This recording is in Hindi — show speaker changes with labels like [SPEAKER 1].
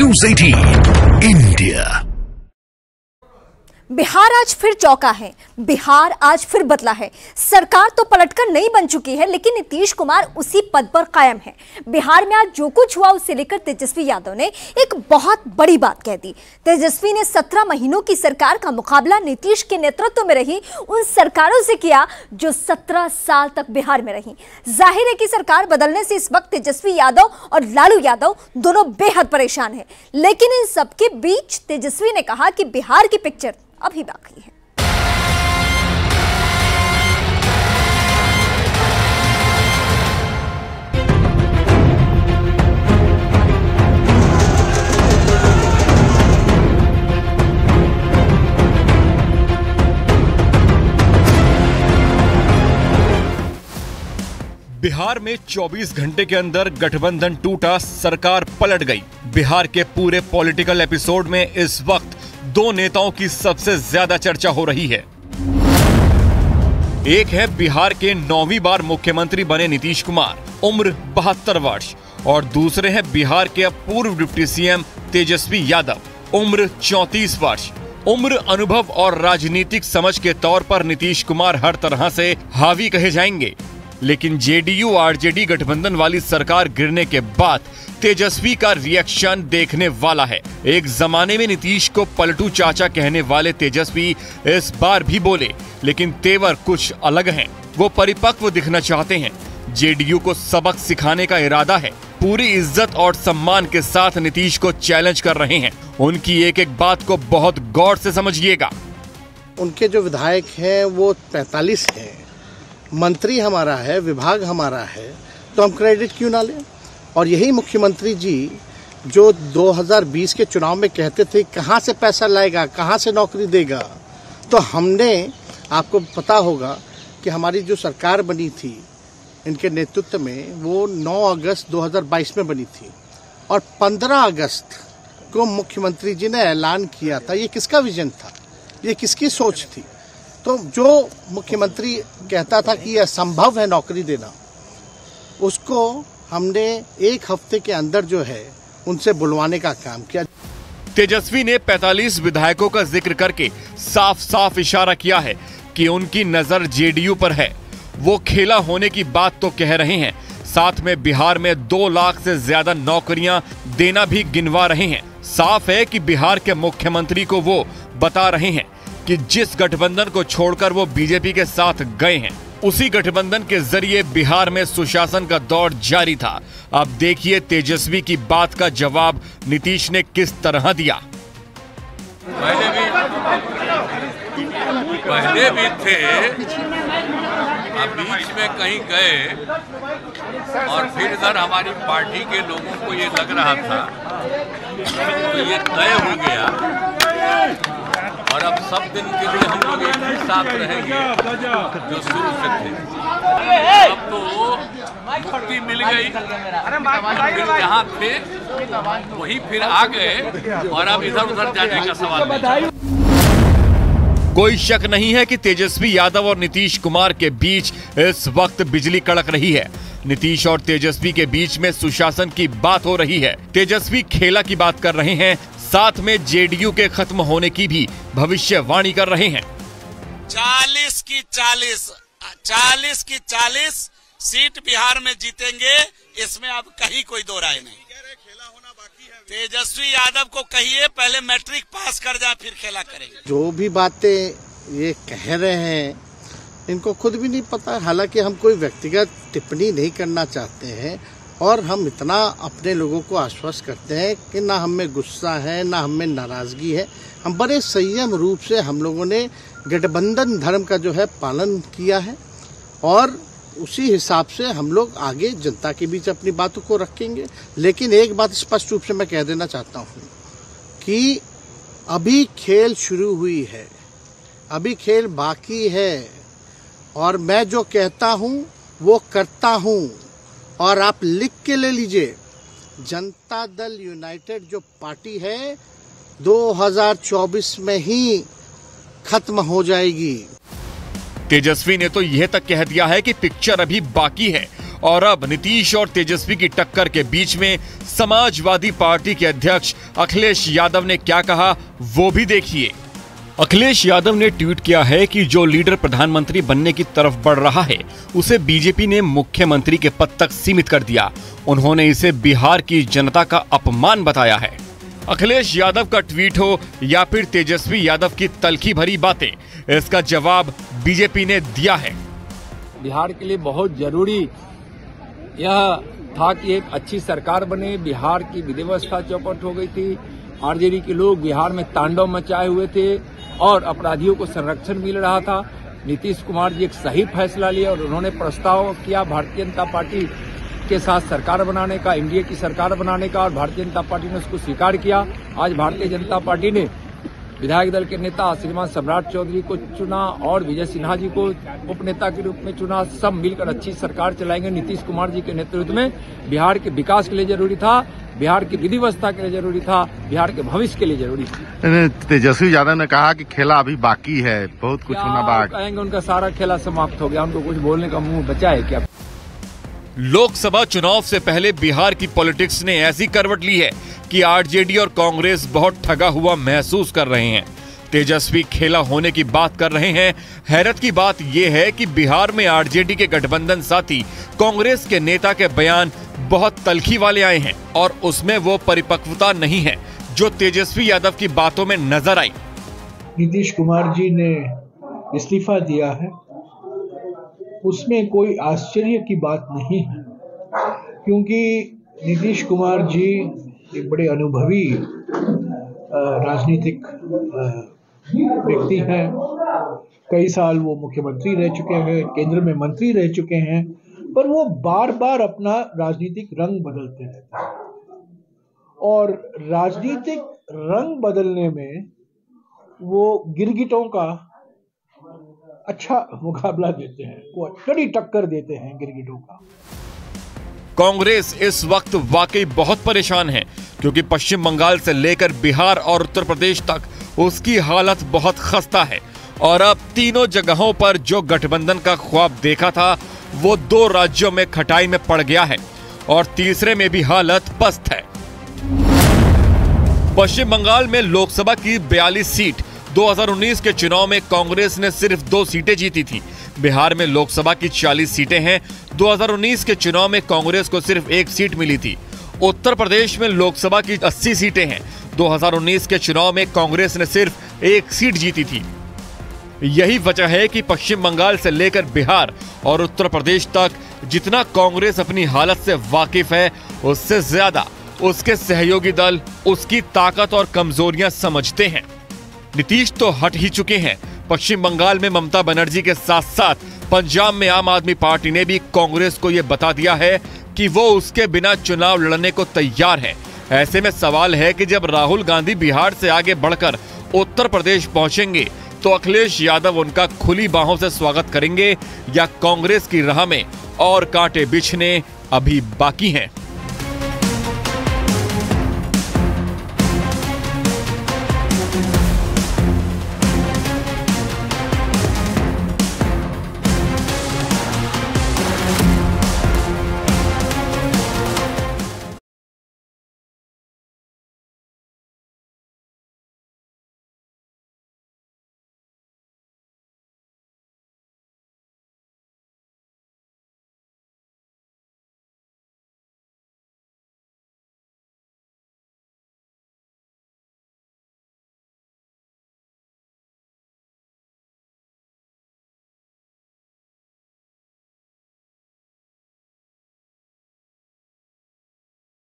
[SPEAKER 1] News 18 India.
[SPEAKER 2] बिहार आज फिर चौंका है, बिहार आज फिर बदला है। सरकार तो पलटकर नई बन चुकी है, लेकिन नीतीश कुमार उसी पद पर कायम है। बिहार में आज जो कुछ हुआ उसे लेकर तेजस्वी यादव ने एक बहुत बड़ी बात कह दी। तेजस्वी ने 17 महीनों की सरकार का मुकाबला नीतीश के नेतृत्व में रही उन सरकारों से किया जो 17 साल तक बिहार में रही। जाहिर है कि सरकार बदलने से इस वक्त तेजस्वी यादव और लालू यादव दोनों बेहद परेशान है, लेकिन इन सबके बीच तेजस्वी ने कहा कि बिहार की पिक्चर अभी बाकी है।
[SPEAKER 3] बिहार में 24 घंटे के अंदर गठबंधन टूटा, सरकार पलट गई। बिहार के पूरे पॉलिटिकल एपिसोड में इस वक्त दो नेताओं की सबसे ज्यादा चर्चा हो रही है। एक है बिहार के 9वीं बार मुख्यमंत्री बने नीतीश कुमार, उम्र 72 वर्ष, और दूसरे हैं बिहार के पूर्व डिप्टी सीएम तेजस्वी यादव, उम्र 34 वर्ष। उम्र, अनुभव और राजनीतिक समझ के तौर पर नीतीश कुमार हर तरह से हावी कहे जाएंगे, लेकिन जेडीयू आरजेडी गठबंधन वाली सरकार गिरने के बाद तेजस्वी का रिएक्शन देखने वाला है। एक जमाने में नीतीश को पलटू चाचा कहने वाले तेजस्वी इस बार भी बोले, लेकिन तेवर कुछ अलग हैं। वो परिपक्व दिखना चाहते हैं, जेडीयू को सबक सिखाने का इरादा है। पूरी इज्जत और सम्मान के साथ नीतीश को चैलेंज कर रहे हैं। उनकी एक एक बात को बहुत गौर से समझिएगा।
[SPEAKER 4] उनके जो विधायक हैं वो 45 हैं, मंत्री हमारा है, विभाग हमारा है, तो हम क्रेडिट क्यों ना लें। और यही मुख्यमंत्री जी जो 2020 के चुनाव में कहते थे कहाँ से पैसा लाएगा, कहाँ से नौकरी देगा, तो हमने, आपको पता होगा कि हमारी जो सरकार बनी थी इनके नेतृत्व में, वो 9 अगस्त 2022 में बनी थी और 15 अगस्त को मुख्यमंत्री जी ने ऐलान किया था। ये किसका विजन था, ये किसकी सोच थी? तो जो मुख्यमंत्री कहता था कि यह असंभव है नौकरी देना, उसको हमने एक हफ्ते के अंदर जो है उनसे बुलवाने का काम किया।
[SPEAKER 3] तेजस्वी ने 45 विधायकों का जिक्र करके साफ साफ इशारा किया है कि उनकी नजर जेडीयू पर है। वो खेला होने की बात तो कह रहे हैं, साथ में बिहार में 2 लाख से ज्यादा नौकरियां देना भी गिनवा रहे हैं। साफ है कि बिहार के मुख्यमंत्री को वो बता रहे हैं कि जिस गठबंधन को छोड़कर वो बीजेपी के साथ गए हैं, उसी गठबंधन के जरिए बिहार में सुशासन का दौर जारी था। अब देखिए तेजस्वी की बात का जवाब नीतीश ने किस तरह दिया।
[SPEAKER 5] पहले भी थे, अब बीच में कहीं गए और फिर इधर हमारी पार्टी के लोगों को ये लग रहा था तो ये तय हो गया और अब सब दिन के लिए हम लोग एक ही साथ रहेंगे जो शुरू से थे। अब तो मुक्ति मिल गई, फिर जहाँ थे वही फिर आ गए और अब इधर उधर जाने का सवाल नहीं।
[SPEAKER 3] कोई शक नहीं है कि तेजस्वी यादव और नीतीश कुमार के बीच इस वक्त बिजली कड़क रही है। नीतीश और तेजस्वी के बीच में सुशासन की बात हो रही है। तेजस्वी खेला की बात कर रहे हैं, साथ में जेडीयू के खत्म होने की भी भविष्यवाणी कर रहे हैं।
[SPEAKER 6] 40 की 40 सीट बिहार में जीतेंगे, इसमें अब कहीं कोई दो राय नहीं। तेजस्वी यादव को कहिए पहले मैट्रिक पास कर जाए फिर खेला करेंगे। जो
[SPEAKER 4] भी बातें ये कह रहे हैं इनको खुद भी नहीं पता। हालांकि हम कोई व्यक्तिगत टिप्पणी नहीं करना चाहते हैं और हम इतना अपने लोगों को आश्वस्त करते हैं कि ना हम में गुस्सा है ना हम में नाराजगी है। हम बड़े संयम रूप से हम लोगों ने गठबंधन धर्म का जो है पालन किया है और उसी हिसाब से हम लोग आगे जनता के बीच अपनी बातों को रखेंगे। लेकिन एक बात स्पष्ट रूप से मैं कह देना चाहता हूँ कि अभी खेल शुरू हुई है, अभी खेल बाकी है और मैं जो कहता हूँ वो करता हूँ। और आप लिख के ले लीजिए, जनता दल यूनाइटेड जो पार्टी है 2024 में ही खत्म हो जाएगी।
[SPEAKER 3] तेजस्वी ने तो यह तक कह दिया है कि पिक्चर अभी बाकी है और अब नीतीश और तेजस्वी की टक्कर के बीच में समाजवादी पार्टी के अध्यक्ष अखिलेश यादव ने क्या कहा, वो भी देखिए। अखिलेश यादव ने ट्वीट किया है कि जो लीडर प्रधानमंत्री बनने की तरफ बढ़ रहा है उसे बीजेपी ने मुख्यमंत्री के पद तक सीमित कर दिया। उन्होंने इसे बिहार की जनता का अपमान बताया है। अखिलेश यादव का ट्वीट हो या फिर तेजस्वी यादव की तल्खी भरी बातें, इसका जवाब बीजेपी ने दिया है।
[SPEAKER 7] बिहार के लिए बहुत जरूरी यह था कि एक अच्छी सरकार बने। बिहार की विधि व्यवस्था चौपट हो गई थी। आरजेडी के लोग बिहार में तांडव मचाए हुए थे और अपराधियों को संरक्षण मिल रहा था। नीतीश कुमार जी एक सही फैसला लिया और उन्होंने प्रस्ताव किया भारतीय जनता पार्टी के साथ सरकार बनाने का, एनडीए की सरकार बनाने का, और भारतीय जनता पार्टी ने उसको स्वीकार किया। आज भारतीय जनता पार्टी ने विधायक दल के नेता श्रीमान सम्राट चौधरी को चुना और विजय सिन्हा जी को उपनेता के रूप में चुना। सब मिलकर अच्छी सरकार चलाएंगे। नीतीश कुमार जी के नेतृत्व में बिहार के विकास के लिए जरूरी था, बिहार की विधि व्यवस्था के लिए जरूरी था, बिहार के भविष्य के लिए जरूरी था।
[SPEAKER 8] तेजस्वी यादव ने कहा कि खेला अभी बाकी है, बहुत कुछ होना बाकी।
[SPEAKER 7] कहेंगे उनका सारा खेला समाप्त हो गया, उनको कुछ बोलने का मुंह बचा है क्या?
[SPEAKER 3] लोकसभा चुनाव से पहले बिहार की पॉलिटिक्स ने ऐसी करवट ली है कि आरजेडी और कांग्रेस बहुत ठगा हुआ महसूस कर रहे हैं। तेजस्वी खेला होने की बात कर रहे हैं। हैरत की बात यह है कि बिहार में आरजेडी के गठबंधन साथी कांग्रेस के नेता के बयान बहुत तल्खी वाले आए हैं और उसमें वो परिपक्वता नहीं है जो तेजस्वी यादव की बातों में नजर आई।
[SPEAKER 9] नीतीश कुमार जी ने इस्तीफा दिया है, उसमें कोई आश्चर्य की बात नहीं है, क्योंकि नीतीश कुमार जी एक बड़े अनुभवी राजनीतिक व्यक्ति हैं। कई साल वो मुख्यमंत्री रह चुके हैं, केंद्र में मंत्री रह चुके हैं, पर वो बार बार अपना राजनीतिक रंग बदलते रहते हैं और राजनीतिक रंग बदलने में वो गिरगिटों का अच्छा मुकाबला देते हैं, वो कड़ी टक्कर देते हैं गिरगिटों का।
[SPEAKER 3] कांग्रेस इस वक्त वाकई बहुत परेशान है क्योंकि पश्चिम बंगाल से लेकर बिहार और उत्तर प्रदेश तक उसकी हालत बहुत खस्ता है और अब तीनों जगहों पर जो गठबंधन का ख्वाब देखा था वो 2 राज्यों में खटाई में पड़ गया है और तीसरे में भी हालत पस्त है। पश्चिम बंगाल में लोकसभा की 42 सीट 2019 के चुनाव में कांग्रेस ने सिर्फ 2 सीटें जीती थी। बिहार में लोकसभा की 40 सीटें हैं। 2019 के चुनाव में कांग्रेस को सिर्फ 1 सीट मिली थी। उत्तर प्रदेश में लोकसभा की 80 सीटें हैं। 2019 के चुनाव में कांग्रेस ने सिर्फ 1 सीट जीती थी। यही वजह है कि पश्चिम बंगाल से लेकर बिहार और उत्तर प्रदेश तक जितना कांग्रेस अपनी हालत से वाकिफ है, उससे ज्यादा उसके सहयोगी दल उसकी ताकत और कमजोरियां समझते हैं। नीतीश तो हट ही चुके हैं। पश्चिम बंगाल में ममता बनर्जी के साथ साथ पंजाब में आम आदमी पार्टी ने भी कांग्रेस को यह बता दिया है कि वो उसके बिना चुनाव लड़ने को तैयार है। ऐसे में सवाल है कि जब राहुल गांधी बिहार से आगे बढ़कर उत्तर प्रदेश पहुंचेंगे तो अखिलेश यादव उनका खुली बाहों से स्वागत करेंगे या कांग्रेस की राह में और कांटे बिछने अभी बाकी हैं।